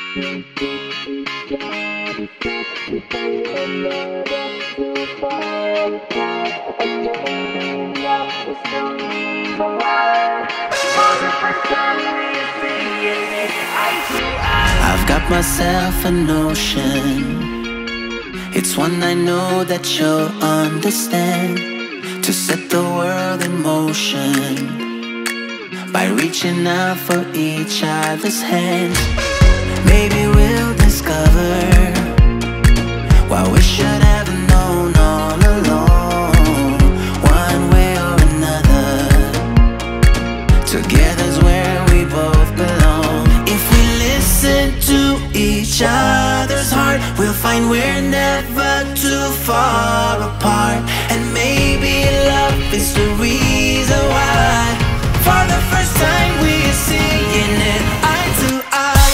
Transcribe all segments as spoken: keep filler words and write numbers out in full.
I've got myself a notion, it's one I know that you'll understand, to set the world in motion by reaching out for each other's hands. Maybe we'll discover what we should have known all along. One way or another, together's where we both belong. If we listen to each other's heart, we'll find we're never too far apart. And maybe love is the reason why, for the first time we're seeing it eye to eye.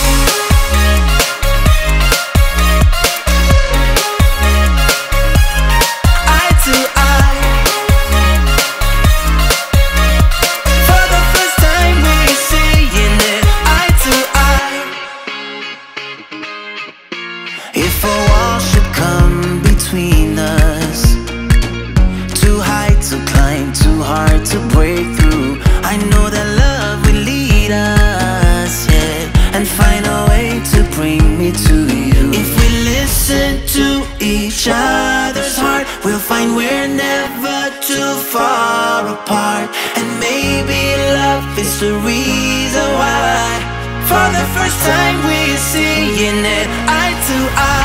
Eye to eye. For the first time we're seeing it eye to eye. If a wall should come between us, too high to climb, too hard to break through, I know that love will lead us, yeah, and find a way to bring me to you. If we listen to each other's heart, we'll find we're never too far apart. And maybe love is the reason why, for the first time we're seeing it eye to eye.